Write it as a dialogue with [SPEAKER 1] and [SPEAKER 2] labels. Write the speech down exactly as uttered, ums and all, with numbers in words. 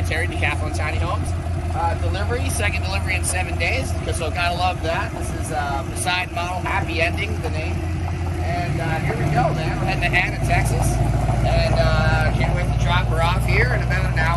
[SPEAKER 1] proprietary Decathlon tiny homes. Uh, delivery, second delivery in seven days, so gotta love that. This is uh, Poseidon Model, Happy Ending, the name. And uh, here we go, man. We're heading to Anna, Texas, and uh, can't wait to drop her off here in about an hour.